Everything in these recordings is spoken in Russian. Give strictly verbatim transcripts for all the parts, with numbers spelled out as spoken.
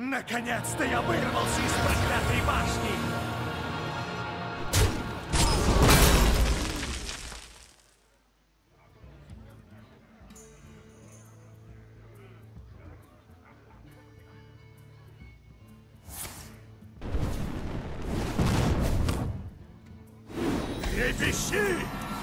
Наконец-то я вырвался из проклятой башни! Трепещи!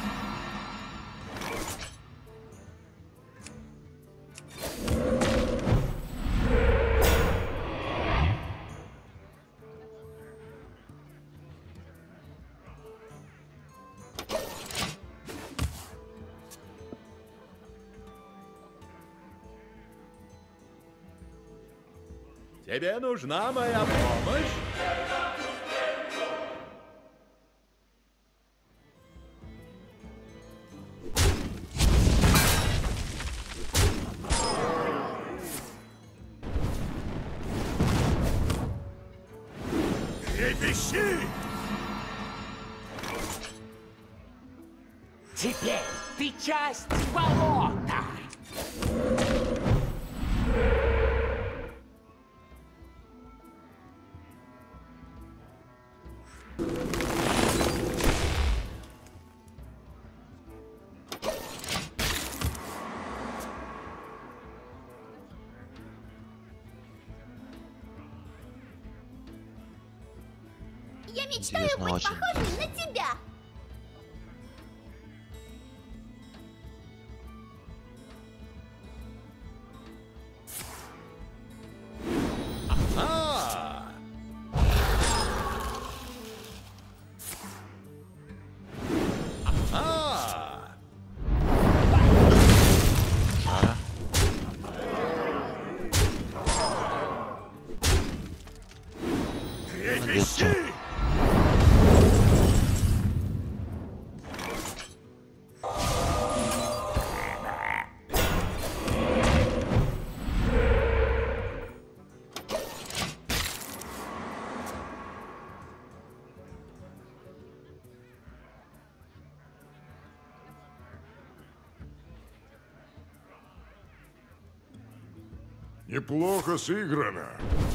Тебе нужна моя помощь? Трепещи! Теперь ты часть болота! Я мечтаю Интересно быть очень. похожей на тебя. А! А! А? Трепещи! Неплохо сыграно.